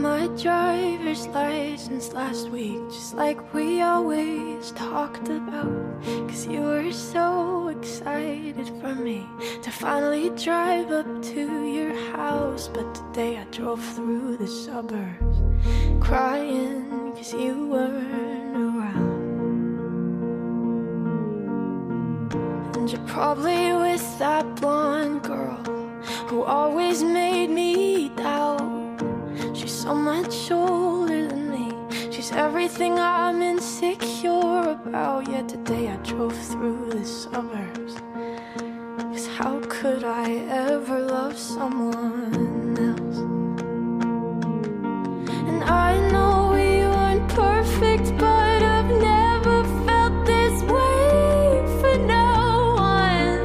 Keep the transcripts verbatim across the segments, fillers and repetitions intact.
my driver's license last week, just like we always talked about. Cause you were so excited for me to finally drive up to your house. But today I drove through the suburbs crying cause you weren't around. And you're probably with that blonde girl who always made me doubt. She's so much older than me, she's everything I'm insecure about. Yet today I drove through the suburbs, cause how could I ever love someone else? And I know we weren't perfect, but I've never felt this way for no one.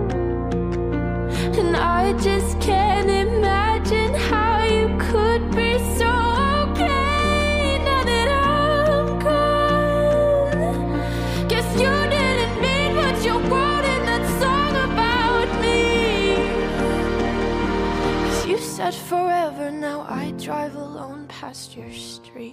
And I just can't imagine how you could be so okay now that I'm gone. Guess you didn't mean what you wrote in that song about me. Cause you said forever, now I drive alone past your street.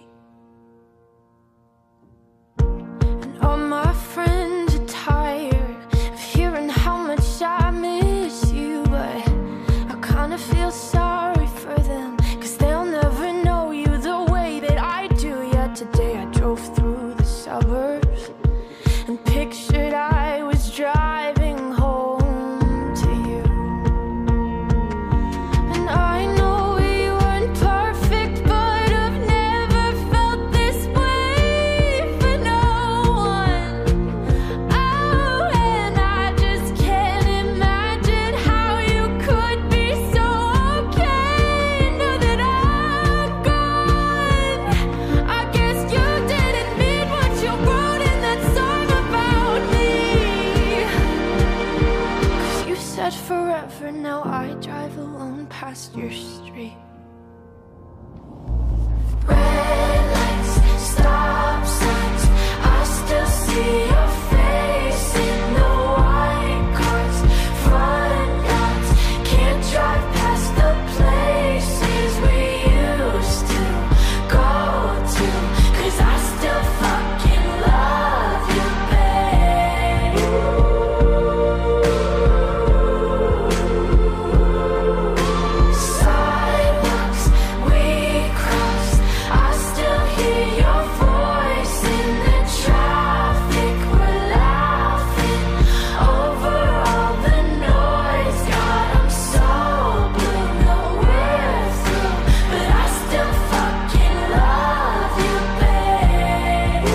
And all my friends are tired of hearing how much I miss you, but I kinda feel sorry for them, cause they'll never know you the way that I do. Yet today I drove through the suburbs and pictured I was driving home to you. And I know we weren't perfect, but I've never felt this way for no one. Oh, and I just can't imagine how you could be so okay now that I'm gone. I guess you didn't mean what you wrote in that song about me. Cause you said forever, now I drive alone past your street. Red lights, stop signs, I still see your face in the white cars, front yards. Can't drive past the places we used to go to, cause I still fucking love you, babe. Sidewalks we crossed, I still hear your voice in the traffic. We're laughing over all the noise. God, I'm so blue, no we're through, but I still fucking love you, babe.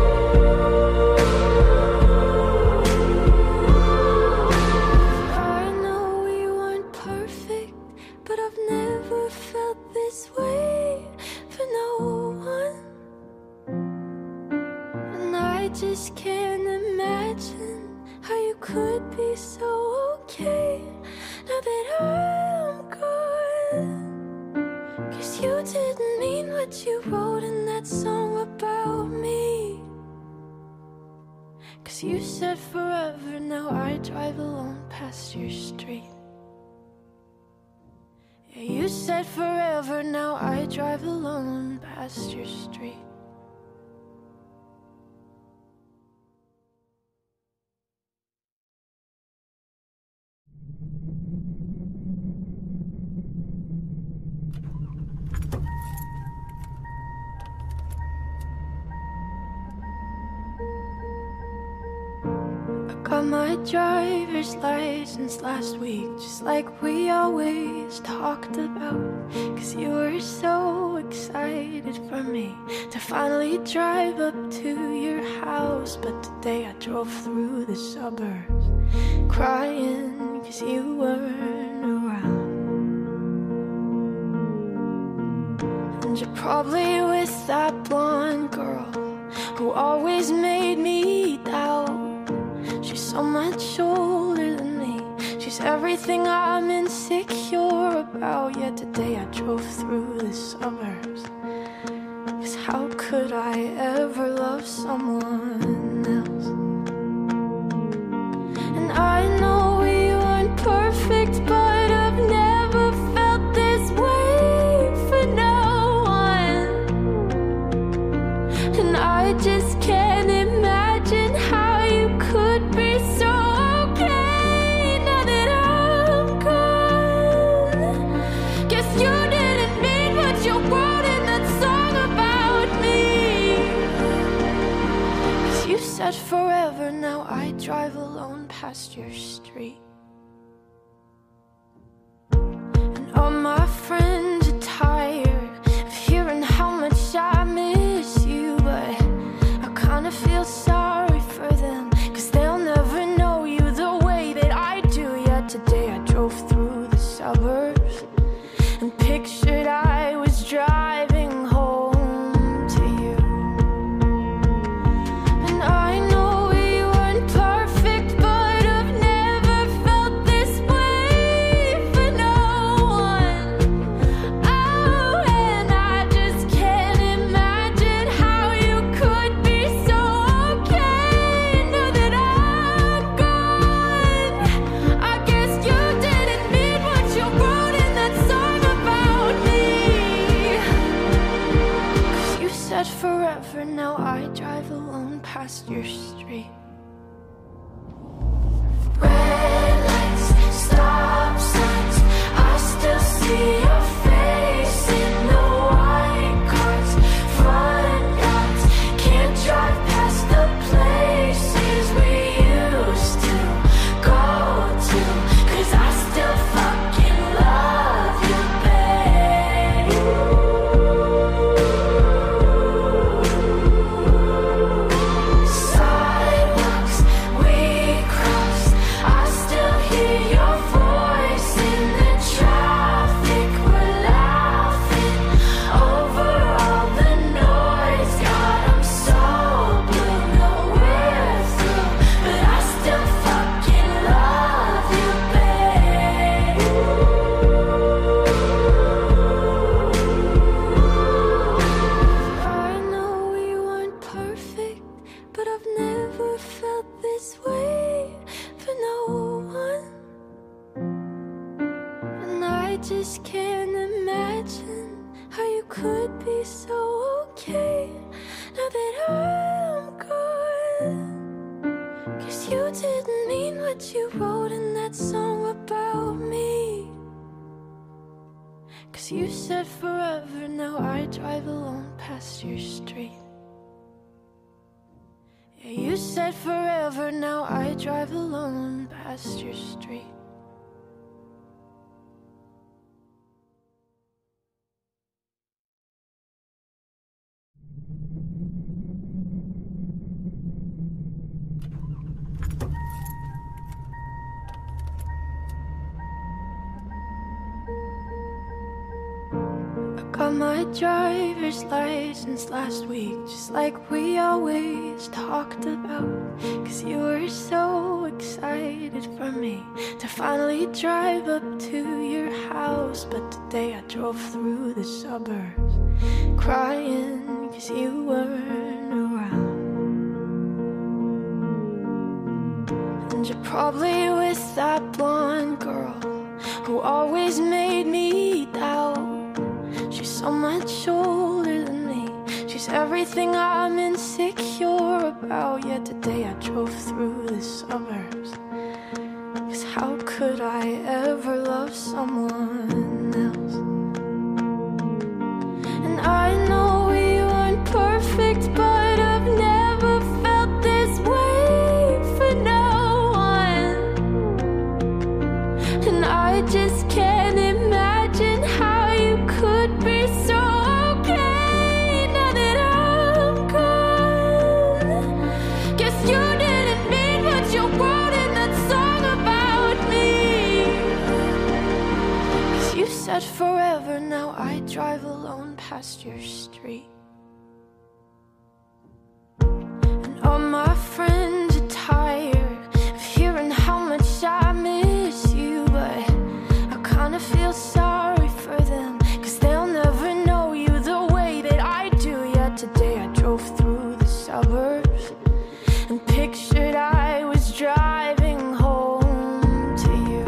I know we weren't perfect, but I've never felt this way for no one. And I just can't imagine how you could be so okay now that I'm gone. Cause you didn't mean what you wrote in that song about me. Cause you said forever, now I drive alone past your street. Yeah, you said forever, now I drive alone past your street. Got my driver's license last week, just like we always talked about. Cause you were so excited for me to finally drive up to your house. But today I drove through the suburbs crying cause you weren't around. And you're probably with that blonde girl who always made me doubt. She's so much older than me, she's everything I'm insecure about. Yet today I drove through the suburbs, cause how could I ever love someone else? And I know we weren't perfect, but I've never felt this way for no one. And I just can't imagine how you could be so okay now that I'm gone. Guess you didn't mean what you wrote in that song about me. 'Cause you said forever, now I drive alone past your street. And all my friends are tired of hearing how much I miss you, but I kinda feel sorry for them, 'cause they'll never know you the way that I do. Yet today I drove through the suburbs and pictured I was driving home to you. And I know we weren't perfect, but I've never felt this way for no one. Oh, and I just can't imagine how you could be so okay now that I'm gone. I guess you didn't mean what you wrote in that song about me. 'Cause you said forever, now I drive alone past your street. Red lights, stop signs, I still see your face in the white cars, front yards. Can't drive past the places we used to go to, 'cause I still fucking love you, babe. Sidewalks we crossed, I still hear your voice in the traffic. We're laughing over all the noise. God, I'm so blue, no we're through, but I still fucking love you, babe. I know we weren't perfect, but I've never felt this way for no one. And I just can't imagine how you could be so okay now that I'm gone. 'Cause you didn't mean what you wrote in that song about me. 'Cause you said forever, now I drive alone past your street. Yeah, you said forever, now I drive alone past your street. Got my driver's license last week, just like we always talked about. 'Cause you were so excited for me to finally drive up to your house. But today I drove through the suburbs crying 'cause you weren't around. And you're probably with that blonde girl who always made me doubt. She's so much older than me, she's everything I'm insecure about. Yet today I drove through the suburbs, 'cause how could I ever love someone else? And I know we weren't perfect, but I've never felt this way for no one. And I just can't imagine how you could be so okay now that I'm gone. Guess you didn't mean what you wrote in that song about me. 'Cause you said forever, now I drive alone past your street. And all my friends are tired of hearing how much I miss you, but I kinda feel sorry for them, 'cause they'll never know you the way that I do. Yet today I drove through the suburbs and pictured I was driving home to you.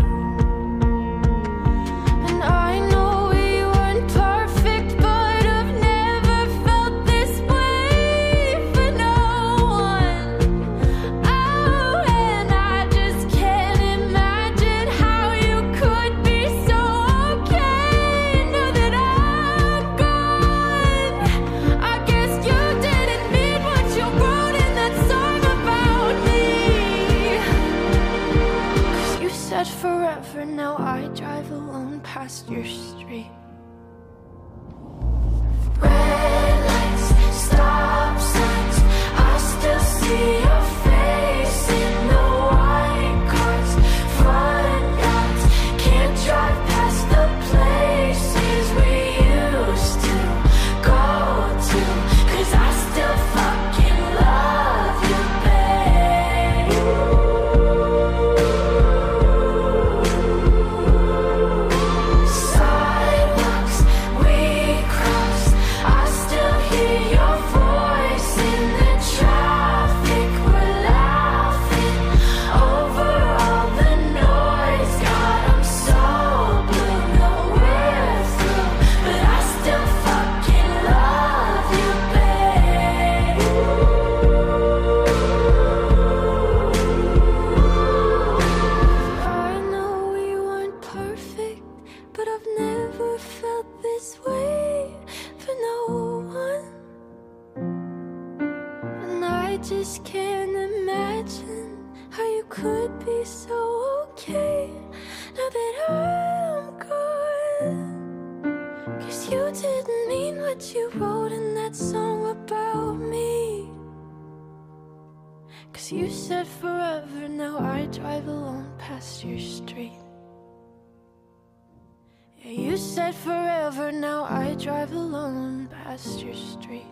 And I know we weren't perfect, but I've never felt this way just can't imagine how you could be so okay now that I'm gone. 'Cause you didn't mean what you wrote in that song about me. 'Cause you said forever, now I drive alone past your street. Yeah, you said forever, now I drive alone past your street.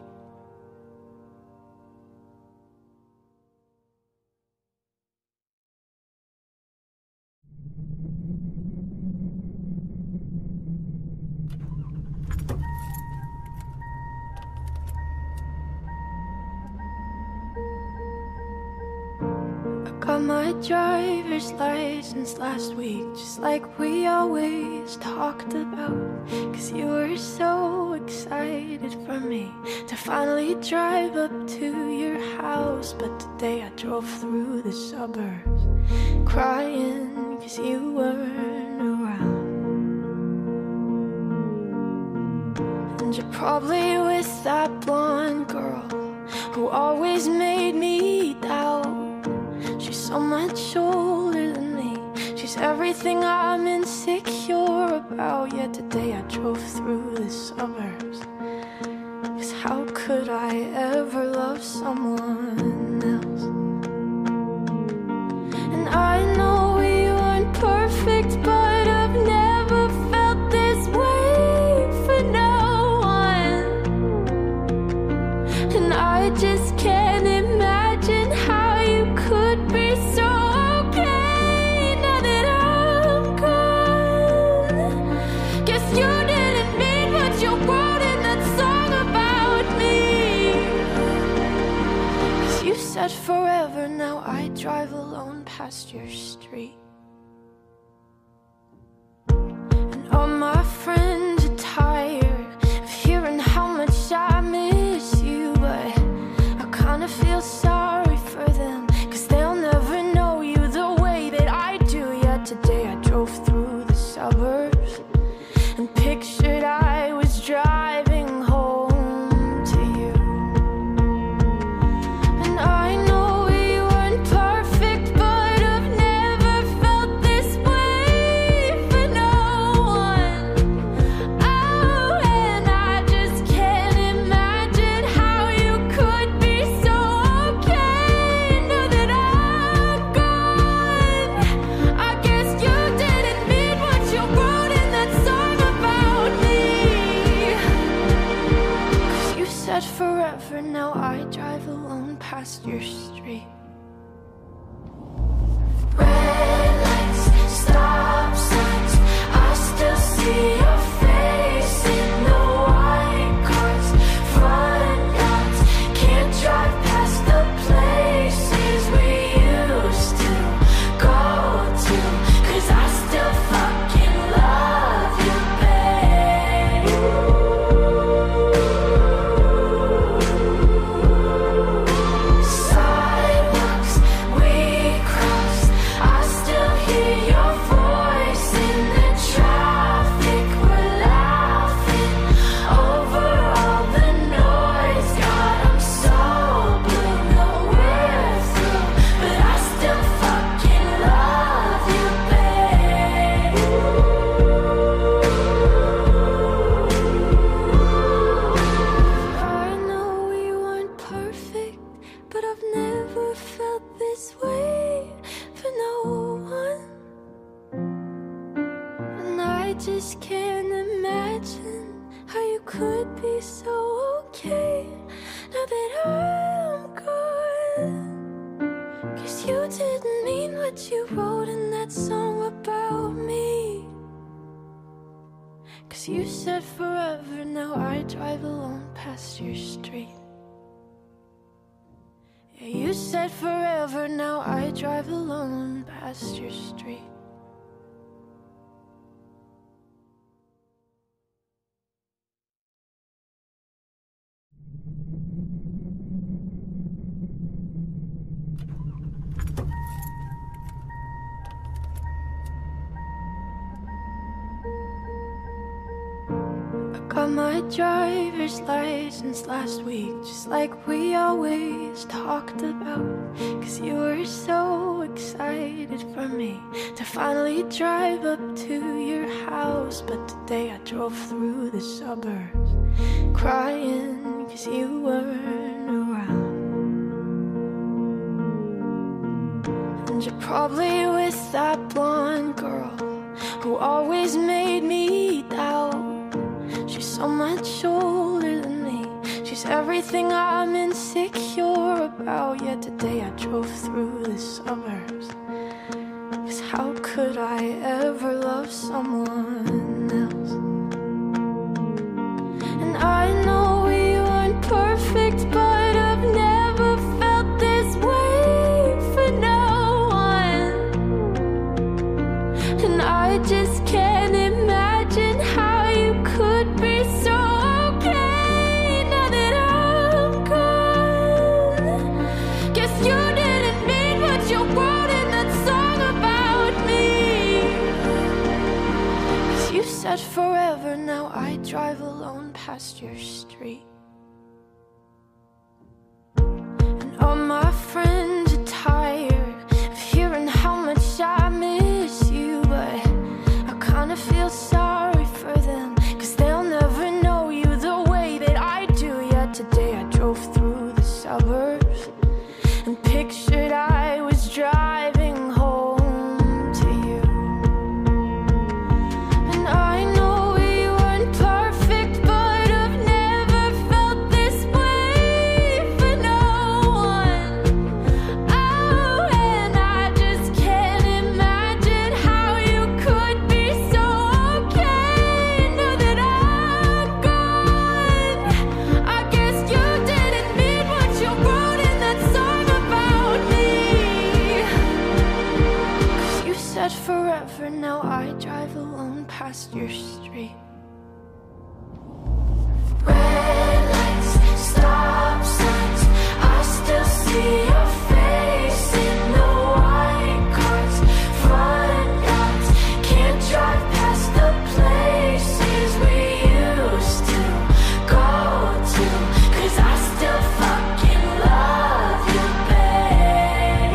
Got my driver's license last week, just like we always talked about. 'Cause you were so excited for me to finally drive up to your house. But today I drove through the suburbs crying 'cause you weren't around. And you're probably with that blonde girl who always made me doubt. She's so much older than me. She's everything I'm insecure about. Yet today I drove through the suburbs. 'Cause how could I ever love someone else? And I know we weren't perfect, but I've never felt this way for no one. And I just can't imagine how you could be so okay now that I'm gone. Guess you didn't mean what you wrote in that song about me. 'Cause you said forever, now I drive alone past your street. And all my friends are tired of hearing how much I miss you, but I kinda feel sorry for them. Today I drove through the suburbs and pictured I was driving home to you. And I know we weren't perfect, but I've never felt this way for no one. Oh, and I just can't imagine how you could be so okay now that I'm gone. I you didn't mean what you wrote in that song about me. 'Cause you said forever, now I drive alone past your street. Red lights, stop signs, I still see your face in the white cars, front yards. Can't drive past the places we used to go to. 'Cause I still fucking love you, babe. Sidewalks we crossed, I still hear your voice in the traffic. We're laughing over all the noise. God, I'm so blue, no we're through, but I still fucking love you, babe. I know we weren't perfect, but I've never felt this way for no one. And I just can't imagine how you could be so okay now that I'm gone. 'Cause you didn't mean what you wrote in that song about me. 'Cause you said forever, now I drive alone past your street. Yeah, you said forever, now I drive alone past your street. Got my driver's license last week, just like we always talked about. Cause you were so excited for me to finally drive up to your house. But today I drove through the suburbs crying cause you weren't around. And you're probably with that blonde girl who always made me doubt. She's so much older than me, she's everything I'm insecure about. Yet today I drove through the suburbs, cause how could I ever love someone else? And I know we weren't perfect, but I've never felt this way for no one. And I just can't imagine how you could be so okay now that I'm gone. Guess you didn't mean what you wrote in that song about me. Cause you said forever, now I drive alone past your street. And all my friends are tired of hearing how much I miss you, but I kinda feel sorry for them, cause they'll never know you the way that I do. Yet today I drove through the suburbs and pictured I was driving home to you. And I know we weren't perfect, but I've never felt this way for no one. Oh, and I just can't imagine how you could be so okay now that I'm gone. I guess you didn't mean what you wrote in that song about me. Cause you said forever, now I drive alone past your street. Red lights, stop signs, I still see your face in the white cars, front yards. Can't drive past the places we used to go to, cause I still fucking love you, babe.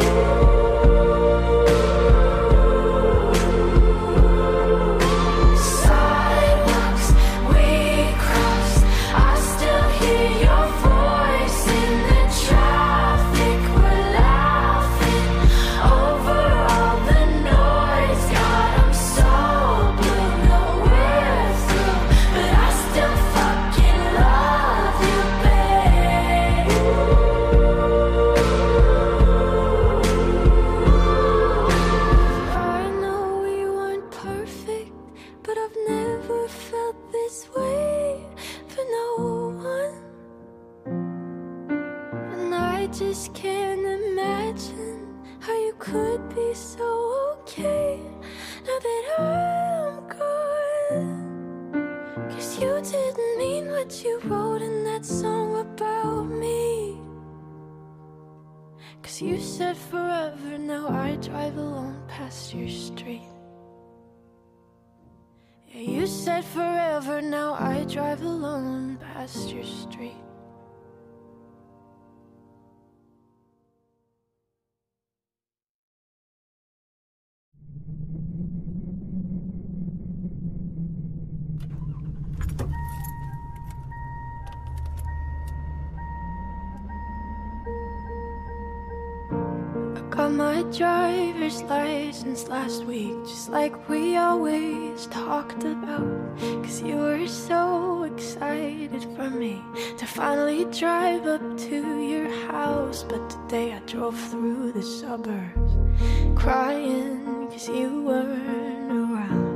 Sidewalks we crossed, I still hear your voice in the traffic. We're laughing over all the noise. God, I'm so blue, no we're through, but I still fucking love you, babe. I know we weren't perfect, but I've never felt this way for no one. And I just can't imagine how you could be so okay now that I'm gone. Cause you didn't mean what you wrote in that song about me. Cause you said forever, now I drive alone past your street. Yeah, you said forever, now I drive alone past your street. Got my driver's license last week, just like we always talked about. Cause you were so excited for me to finally drive up to your house. But today I drove through the suburbs crying cause you weren't around.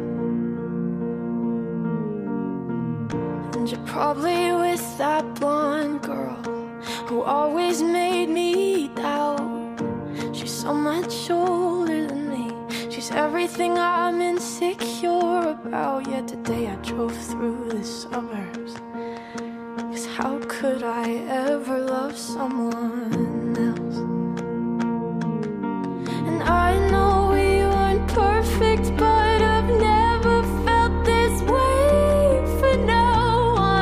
And you're probably with that blonde girl who always made me doubt. She's so much older than me, she's everything I'm insecure about. Yet today I drove through the suburbs, cause how could I ever love someone else? And I know we weren't perfect, but I've never felt this way for no one.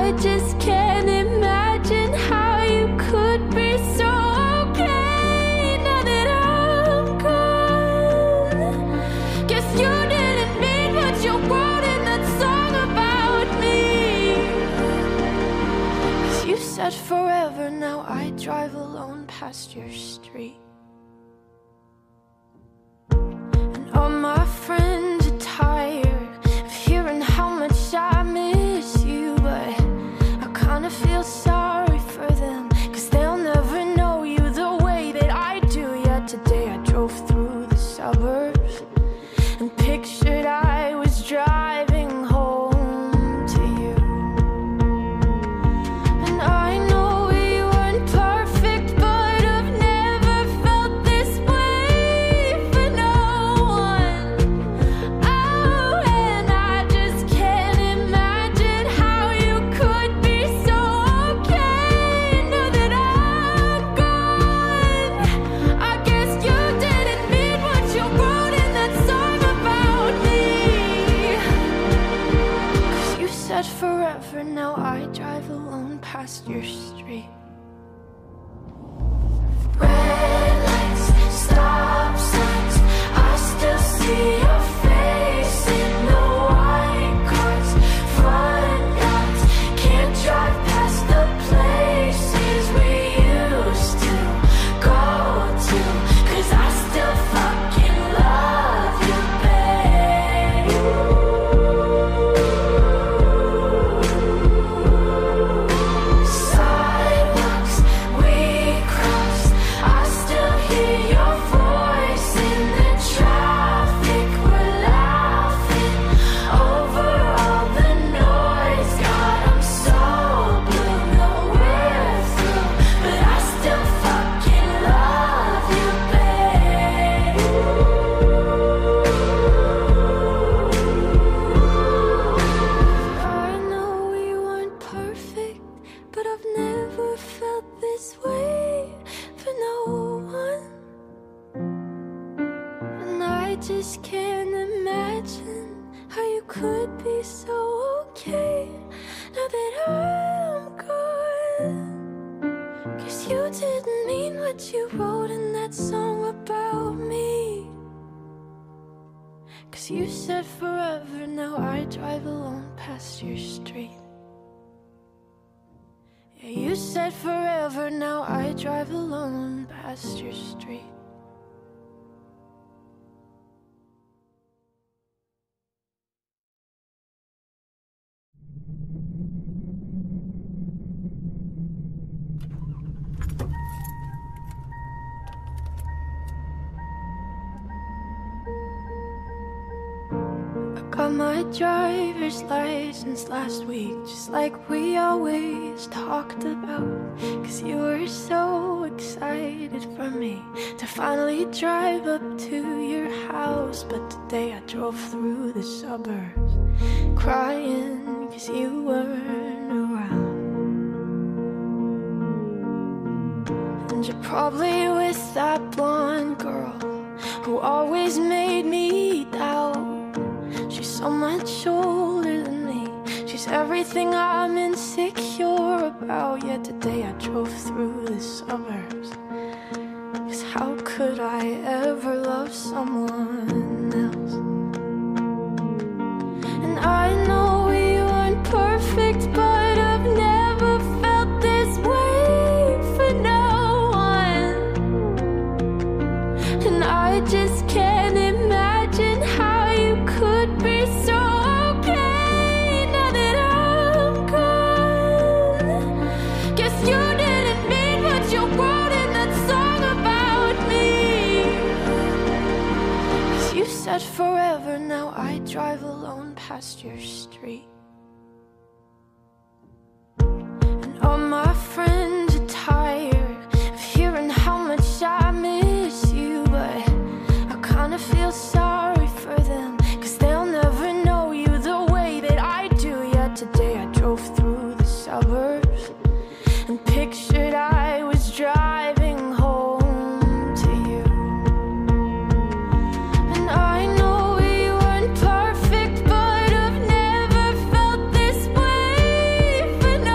I just can't imagine how you could be so okay now that I'm gone. Guess you didn't mean what you wrote in that song about me. 'Cause you said forever, now I drive alone past your street. And all my friends are tired of hearing how much I miss you, but I kinda feel sorry for them, 'cause they'll never know you the way that I do. Yet today I drove through the suburbs and pictured I was driving home to you. And I know we weren't perfect, but I've never felt this way for no one. Oh, and I just can't imagine how you could be so okay now that I'm gone. I guess you didn't mean what you wrote in that song about me. 'Cause you said forever, now I drive alone past your street. Red lights, stop signs, I still see your face in the white cars, front yards. Can't drive past the places we used to go to, 'cause I still fucking love you, babe. Sidewalks we crossed, I still hear your voice in the traffic. We're laughing over all the noise. God, I'm so blue, no we're through, but I still fucking love you, babe. I know we weren't perfect, but I've never felt this way for no one. And I just can't imagine how you could be so okay now that I'm gone. 'Cause you didn't mean what you wrote in that song about me. 'Cause you said forever, now I drive alone past your street. Yeah, you said forever, now I drive alone past your street. I got my driver's license last week, just like we always talked about. 'Cause you were so excited for me to finally drive up to your house. But today I drove through the suburbs crying 'cause you weren't around. And you're probably with that blonde girl who always made me doubt. She's so much older than me, she's everything I'm insecure about. Yet today I drove through the suburbs, 'cause how could I ever love someone else? And I know we weren't perfect, but I've never felt this way for no one. And I just can't imagine how you could be so okay now that I'm gone. Guess you didn't mean what you wrote in that song about me. 'Cause you said forever, now I drive alone past your street. And all my friends are tired of hearing how much I miss you, but I kinda feel sorry for them, 'cause they'll never know you the way that I do. Yet today I drove through the suburbs and pictured I was driving home to you. And I know we weren't perfect, but I've never felt this way for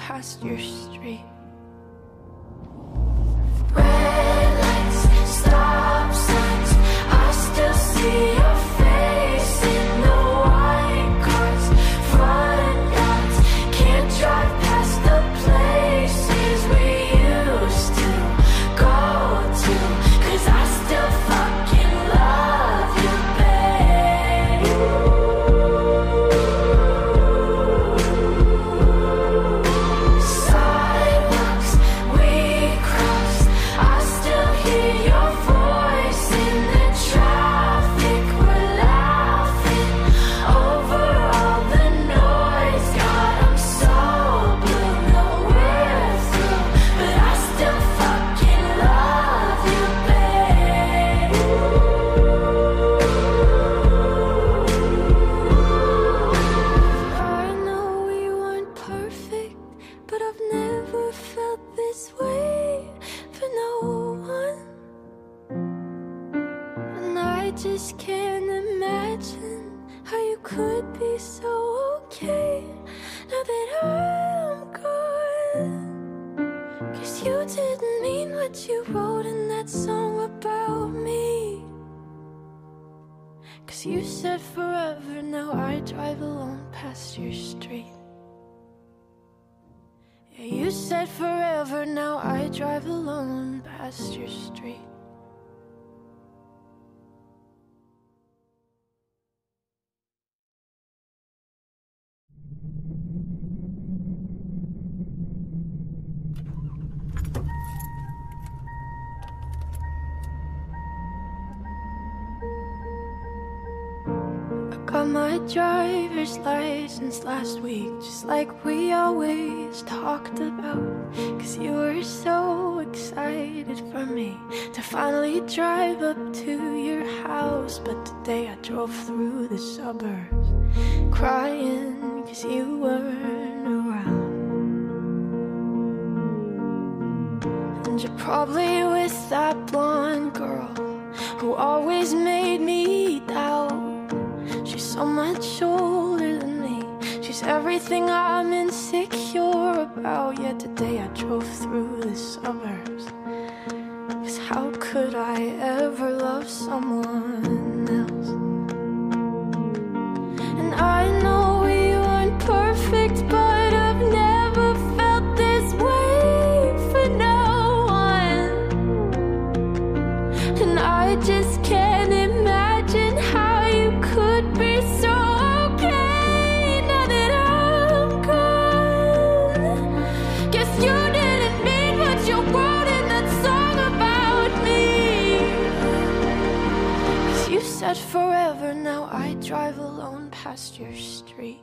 past your street. Red lights, stop signs, I still see your face in the white cars, front yards. Can't drive past the places we used to go to, 'cause I still fucking love you, babe. Sidewalks we crossed, I still hear your voice in the traffic. We're laughing over all the noise. God, I'm so blue, no we're through, but I still fucking love you, babe. I know we weren't perfect, but I've never felt this way for no one. And I just can't imagine how you could be so okay now that I'm gone. 'Cause you didn't mean what you wrote in that song about me. 'Cause you said forever, now I drive alone past your street. Yeah, you said forever, now I drive alone past your street. Got my driver's license last week, just like we always talked about. 'Cause you were so excited for me to finally drive up to your house. But today I drove through the suburbs, crying 'cause you weren't around. And you're probably with that blonde girl who always made me doubt. She's so much older than me, she's everything I'm insecure about. Yet today I drove through the suburbs, 'cause how could I ever love someone else? And I know we weren't perfect, but I've never felt this way for no one. And I just can't imagine how you could be so okay now that I'm gone. Guess you didn't mean what you wrote in that song about me. 'Cause you said forever, now I drive alone past your street.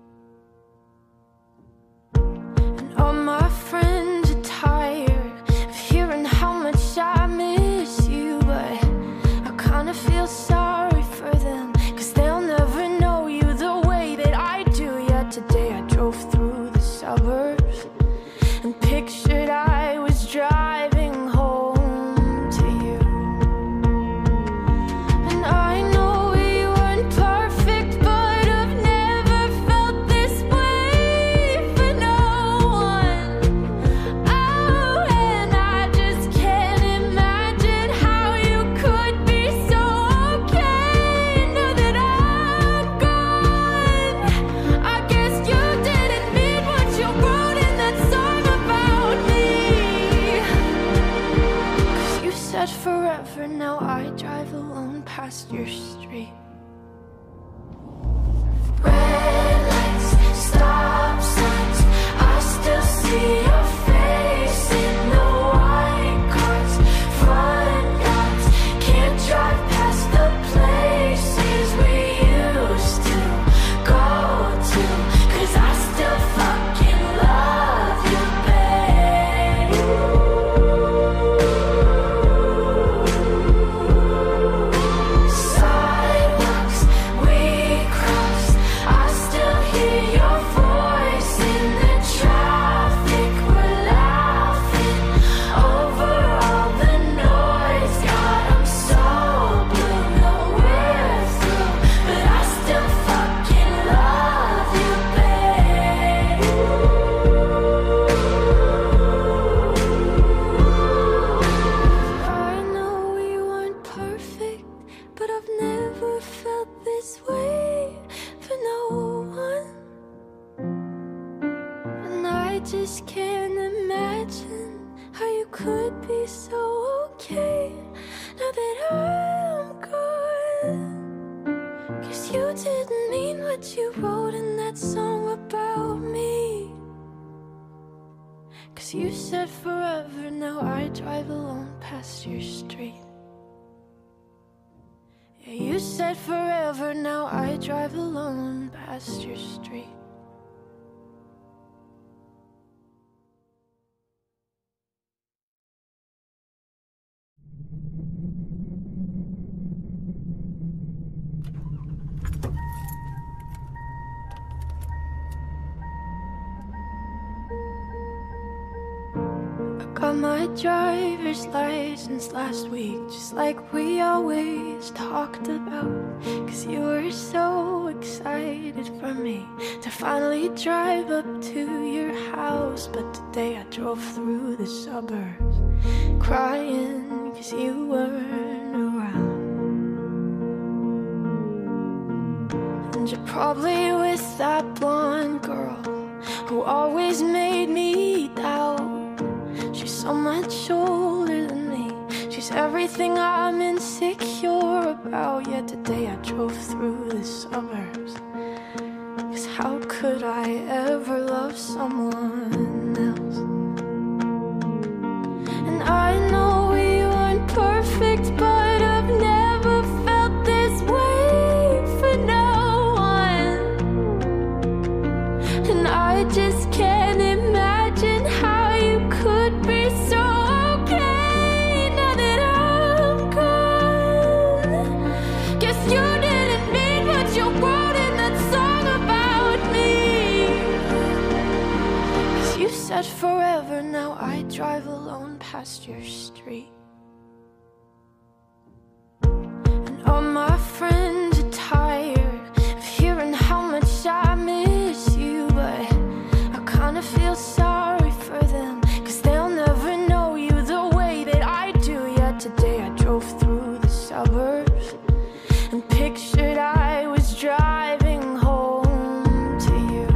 And all my friends are tired of hearing how much I miss you, but I kinda feel sorry for them, 'cause they'll never know you the way that I do. Yet today I drove through the suburbs and pictured I was driving home to you. And I know we weren't perfect, but I've never felt this way for no one. Oh, and I just can't imagine how you could be so okay now that I'm gone. I guess you didn't mean what you wrote in that song about me. 'Cause you said forever, now I drive alone past your street. Red lights, stop signs, I still see your face in the white cars, front yards. Can't drive past the places we used to go to, 'cause I still fucking love you, babe. Sidewalks didn't mean what you wrote in that song about me. Cause you said forever, now I drive alone past your street. Yeah, you said forever, now I drive alone past your street. Got my driver's license last week, just like we always talked about. Cause you were so excited for me to finally drive up to your house. But today I drove through the suburbs crying cause you weren't around. And you're probably with that blonde girl who always made me doubt. She's so much older than me, she's everything I'm insecure about. Yet today I drove through the suburbs, cause how could I ever love someone else? And I know we weren't perfect, but I've never felt this way for no one. And I just can't imagine how you could be so okay now that I'm gone. Guess you didn't mean what you wrote in that song about me. Cause you said forever, now I drive alone past your street. And all my friends are tired of hearing how much I miss you, but I kinda feel sorry for them, cause they'll never know you the way that I do. Yet today I drove through the suburbs and pictured I was driving home to you.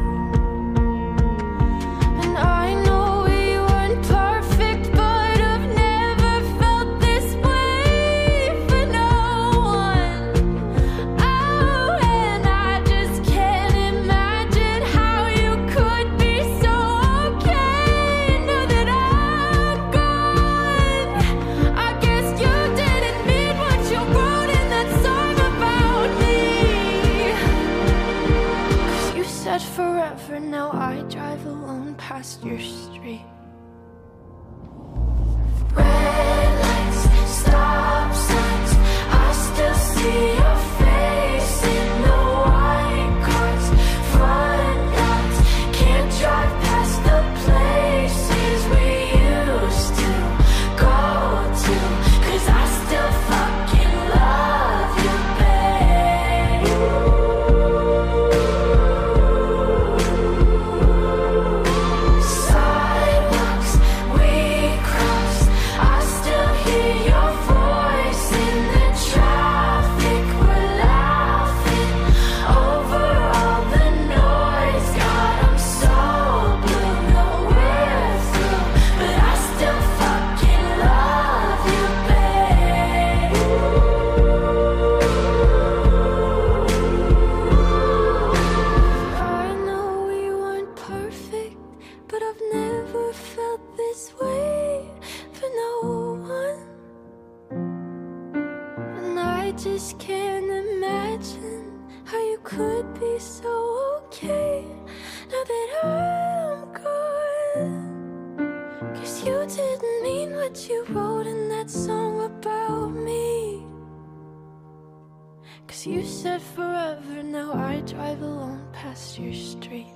And I know we weren't perfect, but I've never felt this way for no one. Oh, and I just can't imagine how you could be so okay now that I'm gone. I guess you didn't mean what you wrote in that song about me. Cause you said forever, now I drive alone past your street. Red lights, stop signs, I still see your face in the white cars, front lines. Can't drive past the places we used to go to, cause I still fucking love you, babe. Sidewalks we crossed, I still hear your voice in the traffic. We're laughing over all the noise. God, I'm so blue, no we're through, but I still fucking love you, babe. I know we weren't perfect, but I've never felt this way for no one. And I just can't imagine how you could be so okay now that I'm gone. Cause you didn't mean what you wrote in that song about me. Cause you said forever, now I drive alone past your street.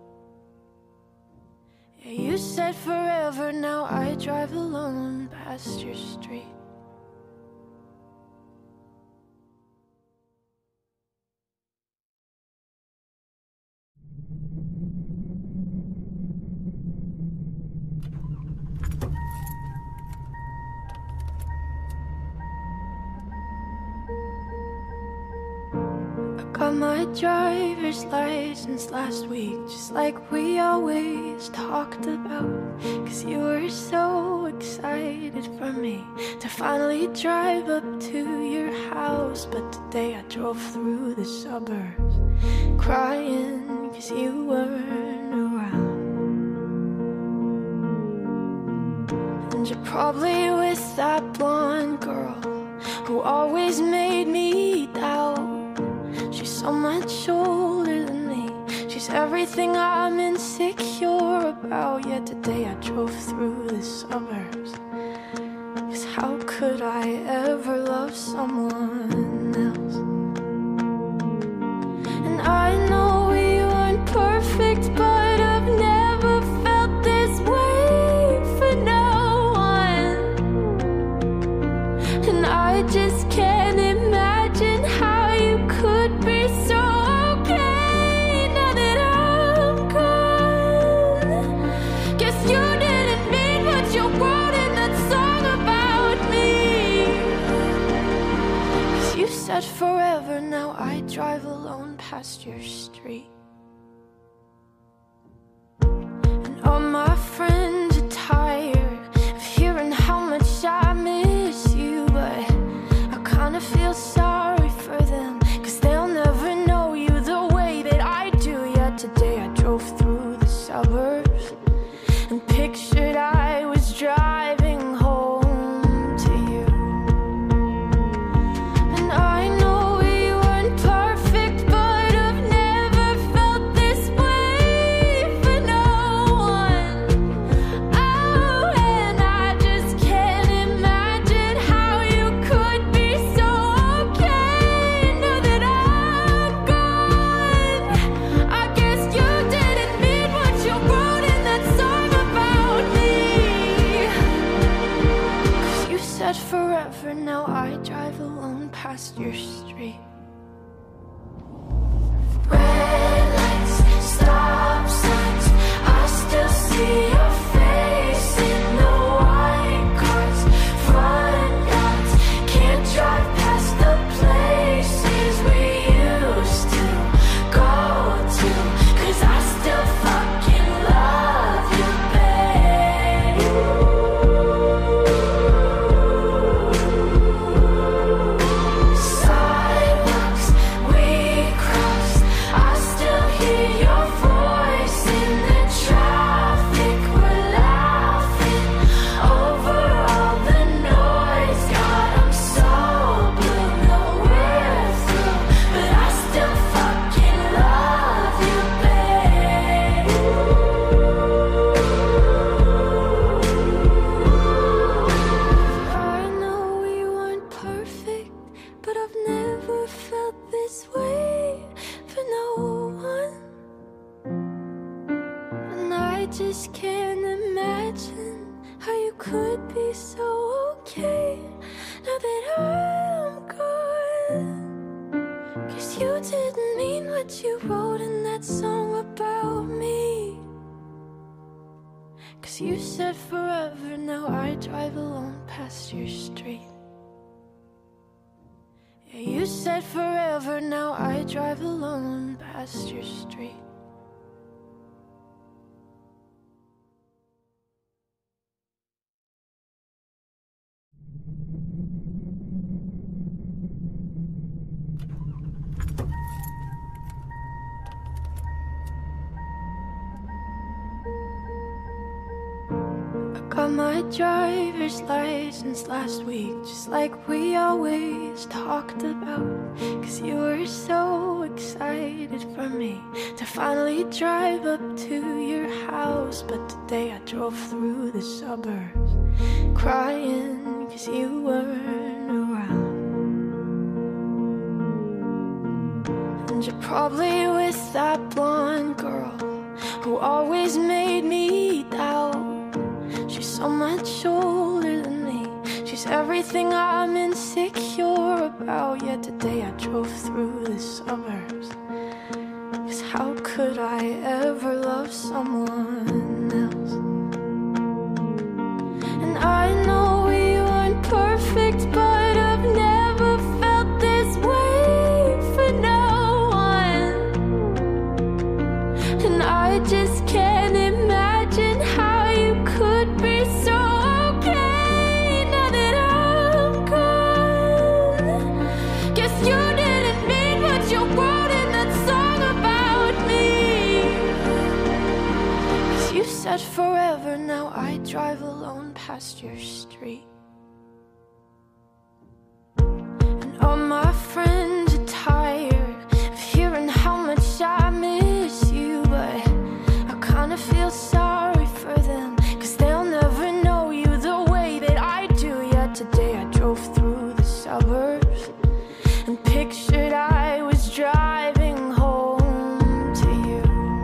Yeah, you said forever, now I drive alone past your street. Got my driver's license last week, just like we always talked about. Cause you were so excited for me to finally drive up to your house. house, but today I drove through the suburbs, crying cause you weren't around. And you're probably with that blonde girl who always made me doubt. She's so much older than me, she's everything I'm insecure about. Yet today I drove through the suburbs, cause how could I ever love someone else? And I know we weren't perfect, but I've never felt this way for no one. And I just can't imagine how you could be so okay now that I'm gone. Guess you didn't mean what you wrote in that song about me. Cause you said forever, now I drive alone past your street. And all my friends are tired of hearing how much I miss you, but I kinda feel sorry for them, cause they'll never know you the way that I do. Yet today I drove through the suburbs and pictured I was driving home to you. And I know we weren't perfect, but I've never felt this way for no one. Oh, and I just can't imagine how you could be so okay now that I'm gone. I guess you didn't mean what you wrote in that song about me. Cause you said forever, now I drive alone past your street. Red lights, stop signs, I still see your face in the white cars, front yards. Can't drive past the places we used to go to, cause I still fucking love you, babe. Sidewalks we crossed, I still hear your voice in the traffic. We're laughing over all the noise. God, I'm so blue, no we're through, but I still fucking love you, babe. I know we weren't perfect, but I've never felt this way for no one. And I just can't imagine how you could be so okay now that I'm gone. Cause you didn't mean what you wrote in that song about me. Cause you said forever, now I drive alone past your street. Yeah, you said forever, now I drive alone past your street. I got my driver's license last week, just like we always talked about. Cause you were so excited for me to finally drive up to your house. But today I drove through the suburbs, crying cause you weren't around. And you're probably with that blonde girl who always made me doubt. She's so much older than me, she's everything I'm insecure about. Yet today I drove through the suburbs, cause how could I ever love someone else? And I know we weren't perfect, but I've never felt this way for no one. And I just can't imagine how you could be so okay now that I'm gone. Guess said forever, now I drive alone past your street. And all my friends are tired of hearing how much I miss you, but I kinda feel sorry for them, cause they'll never know you the way that I do. Yet today I drove through the suburbs and pictured I was driving home to you.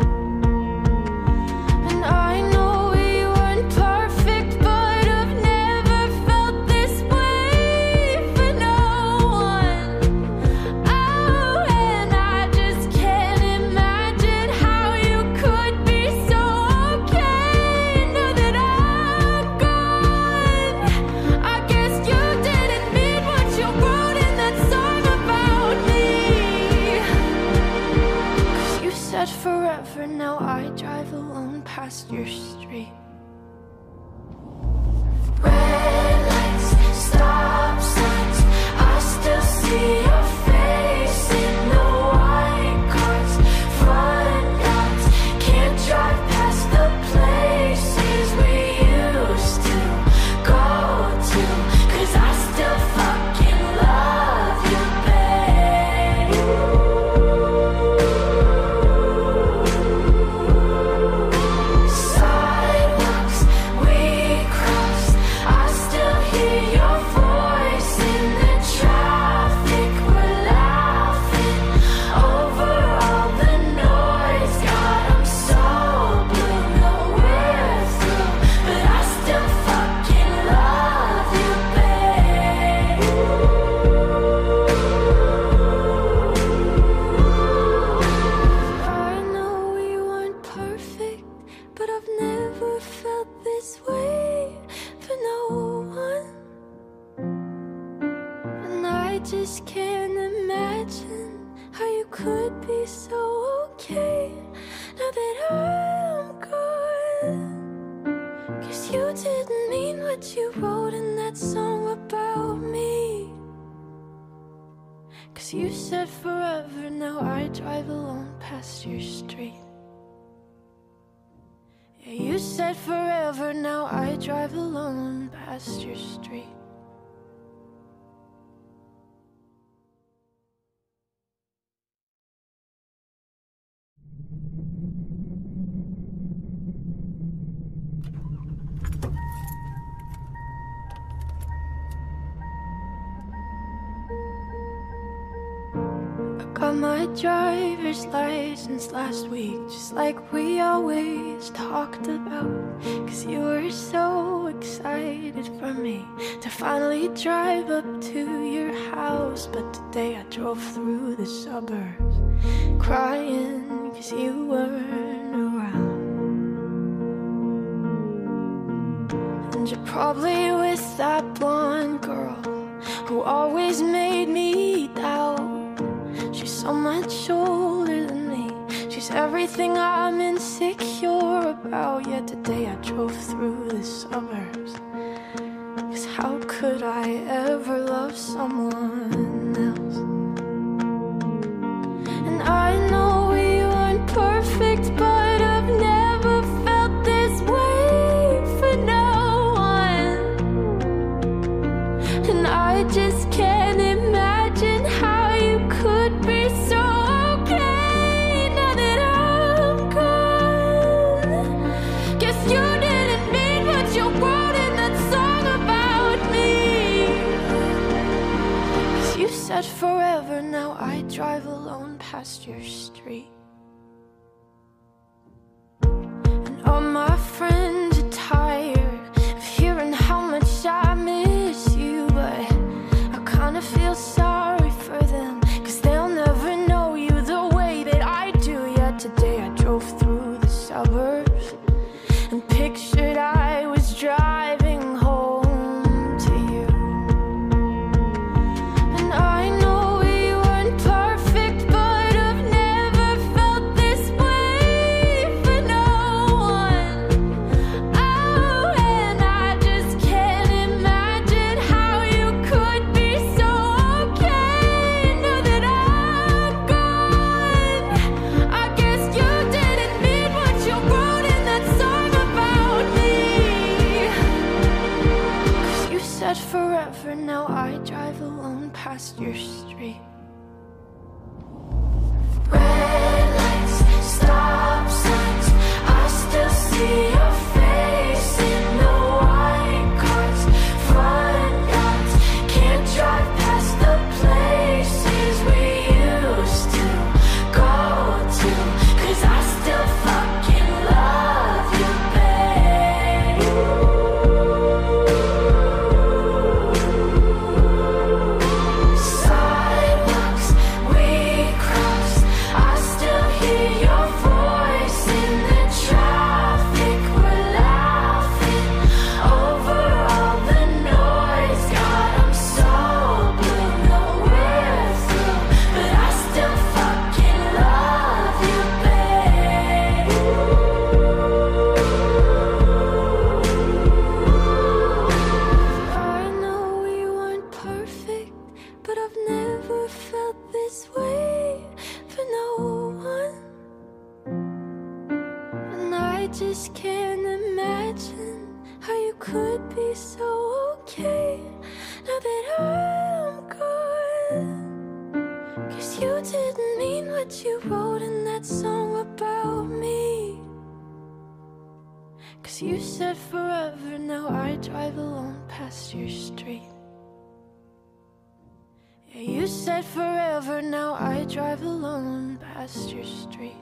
And I know we weren't perfect, but I've never felt this way for no one. Oh, and I just can't imagine how you could be so okay now that I'm gone. I guess you didn't mean what you wrote in that song about me. Cause you said forever, now I drive alone past your street. Red lights, stop signs, I still see your face in the white cars, front yards. Can't drive past the places we used to go to, cause I still fucking love you, babe. Sidewalks we crossed, I still hear your voice in the traffic. We're laughing over all the noise. God, I'm so blue, no we're through, but I still fucking love you, babe. I know we weren't perfect, but I've never felt this way for no one. And I just can't imagine how you could be so okay now that I'm gone. Cause you didn't mean what you wrote in that song about me. Cause you said forever, now I drive alone past your street. Yeah, you said forever, now I drive alone past your street. Got my driver's license last week, just like we always talked about. Cause you were so excited for me to finally drive up to your house. But today I drove through the suburbs crying cause you weren't around. And you're probably with that blonde girl who always made me doubt. She's so much older than me, she's everything I'm insecure about. Yet today I drove through the suburbs, cause how could I ever love someone else? And I know we weren't perfect, but I've never felt this way for no one. And I just can't imagine how you could be so okay now that I'm gone. Guess you didn't mean what you wrote in that song about me. Cause you said forever, now I drive alone past your street. And all my friends are tired of hearing how much I miss you, but I kinda feel sorry for them, cause they'll never know you the way that I do. Yet today I drove through the suburbs and pictured I was driving home to you. And I know we weren't perfect, but I've never felt this way for no one. just can't imagine how you could be so okay now that I'm gone. 'Cause you didn't mean what you wrote in that song about me. 'Cause you said forever, now I drive alone past your street. Yeah, you said forever, now I drive alone past your street.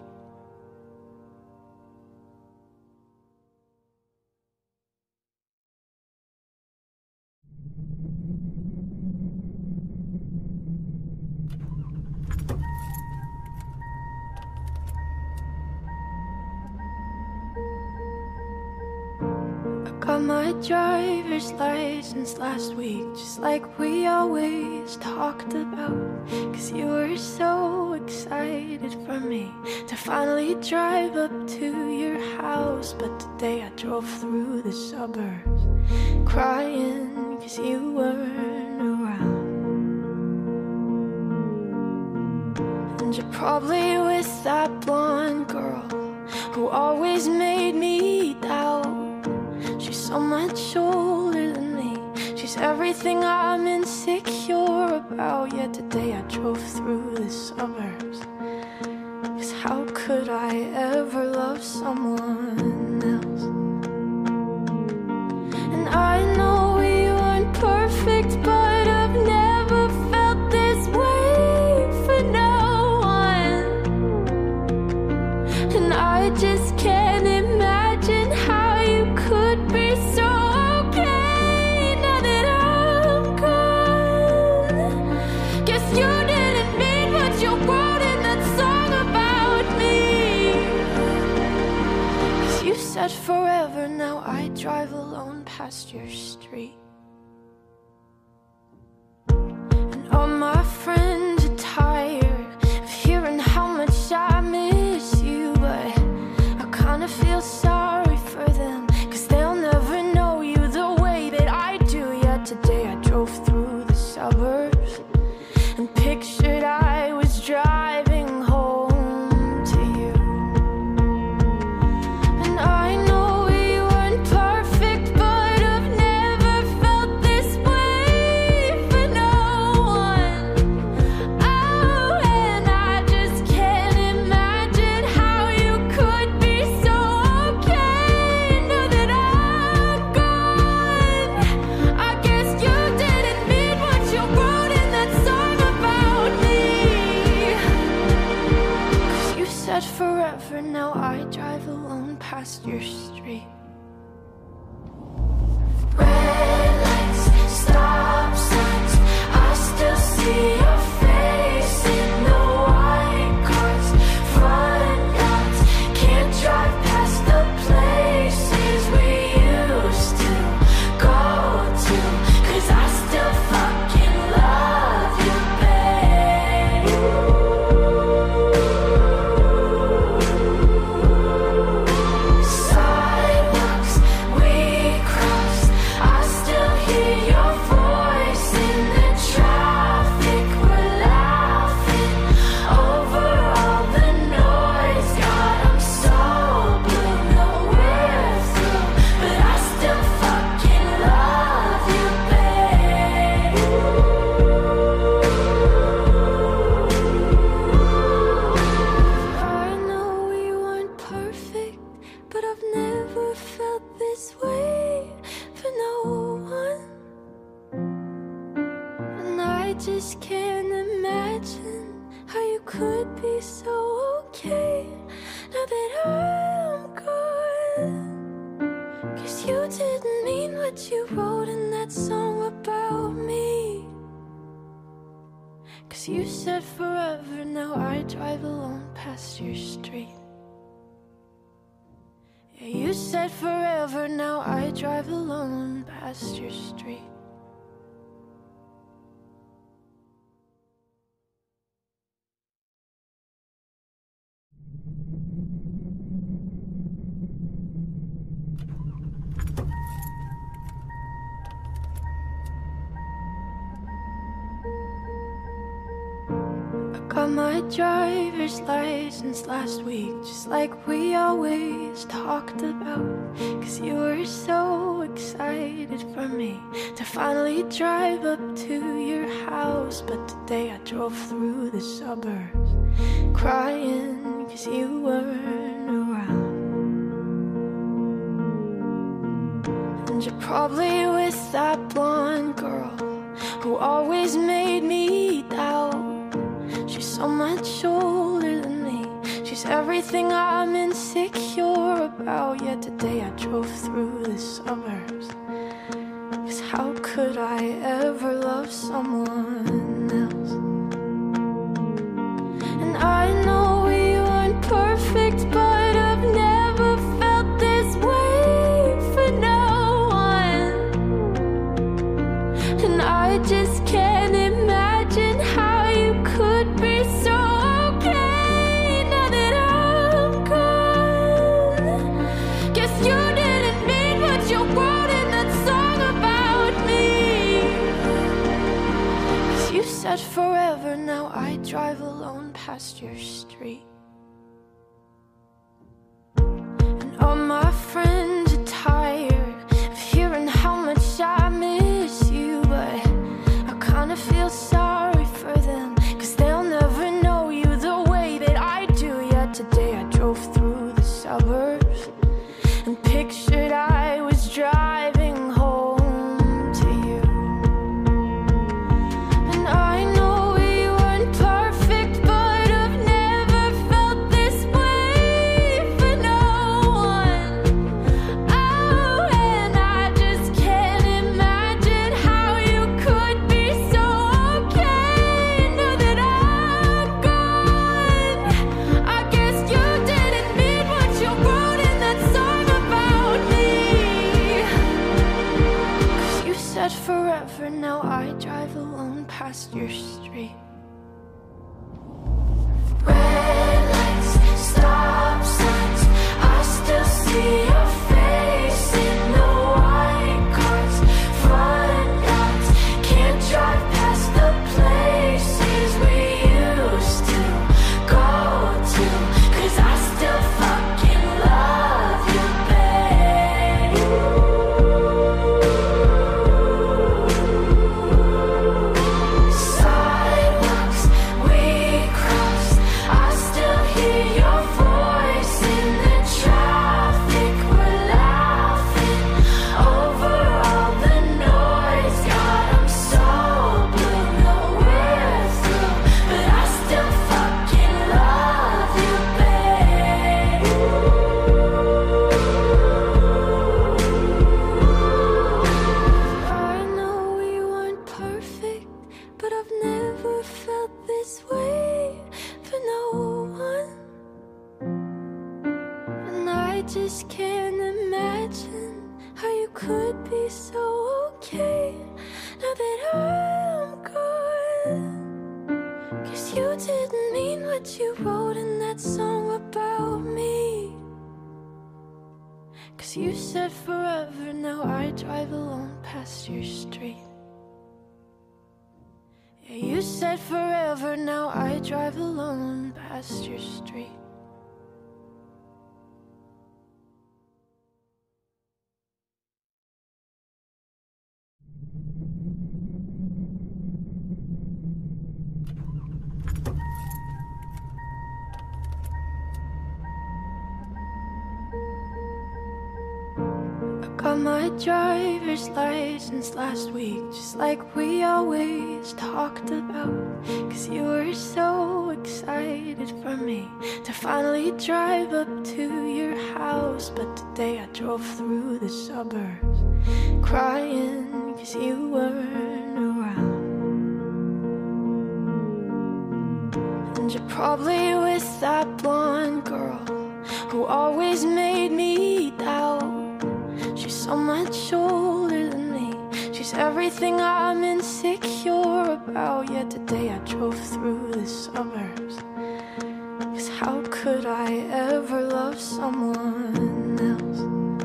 Got my driver's license last week, just like we always talked about. 'Cause you were so excited for me to finally drive up to your house. But today I drove through the suburbs, crying 'cause you weren't around. And you're probably with that blonde girl who always made me doubt. She's so much older than me, she's everything I'm insecure about. Yet today I drove through the suburbs, 'cause how could I ever love someone else? And I know we weren't perfect, but I've never felt this way for no one. And I just can't imagine how you could be so okay now that I'm gone. Guess you didn't mean what you wrote in that song about me. 'Cause you said forever, now I drive alone past your street. And all my friends are tired of hearing how much I miss you, but I kinda feel sorry for them, 'cause they'll never know you the way that I do. Yet today I drove through the suburbs and pictured I was driving home to you. And I know we weren't perfect, but I've never felt this way for no one. Oh, and I just can't imagine how you could be so okay now that I'm gone. I guess you didn't mean what you wrote in that song about me. 'Cause you said forever, now I drive alone past your street. Red lights, stop signs, I still see your face in the white cars, front yards. Can't drive past the places we used to go to, 'cause I still fucking love you, babe. Sidewalks we crossed, I still hear your voice in the traffic. We're laughing over all the noise. God, I'm so blue, no we're through, but I still fucking love you, babe. I know we weren't perfect, but I've never felt this way for no one. And I just can't imagine how you could be so okay now that I'm gone. 'Cause you didn't mean what you wrote in that song about me. 'Cause you said forever, now I drive alone past your street. Yeah, you said forever, now I drive alone past your street. Got my driver's license last week, just like we always talked about. Cause you were so excited for me to finally drive up to your house. But today I drove through the suburbs crying cause you weren't around. And you're probably with that blonde girl who always made me doubt. She's so much older than me. She's everything I'm insecure about. Yet today I drove through the suburbs. Cause how could I ever love someone else? And I know we weren't perfect, but I've never felt this way for no one. And I just can't imagine how you could be so okay now that I'm gone. Guess you didn't mean what you wrote in that song about me. Cause you said forever, now I drive alone past your street. And all my friends are tired of hearing how much I miss you, but I kinda feel sorry for them, cause they'll never know you the way that I do. Yet today I drove through the suburbs and pictured I was driving home to you. And I know we weren't perfect, but I've never felt this way for no one. Oh, and I just can't imagine how you could be so okay now that I'm gone. I guess you didn't mean what you wrote in that song about me. Cause you said forever, now I drive alone past your street. Red lights, stop signs, I still see your face in the white cars, front yards. Can't drive past the places we used to go to, cause I still fucking love you, babe. Sidewalks we crossed, I still hear your voice in the traffic. We're laughing over all the noise. God, I'm so blue, no we're through, but I still fucking love you, babe. I know we weren't perfect, but I've never felt this way for no one. And I just can't imagine how you could be so okay now that I'm gone. Cause you didn't mean what you wrote in that song about me. Cause you said forever, now I drive alone past your street. Yeah, you said forever, now I drive alone past your street. Got my driver's license last week, just like we always talked about. Cause you were so excited for me to finally drive up to your house. But today I drove through the suburbs crying cause you weren't around. And you're probably with that blonde girl who always made me doubt. She's so much older than me. She's everything I'm insecure about. Yet today I drove through the suburbs. Cause how could I ever love someone else?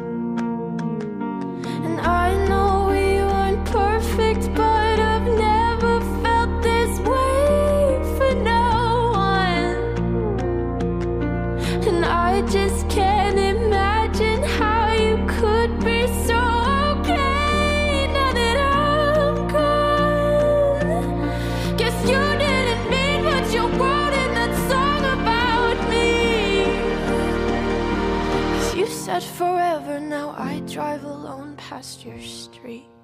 And I know we weren't perfect, but I've never felt this way for no forever. Now I drive alone past your street.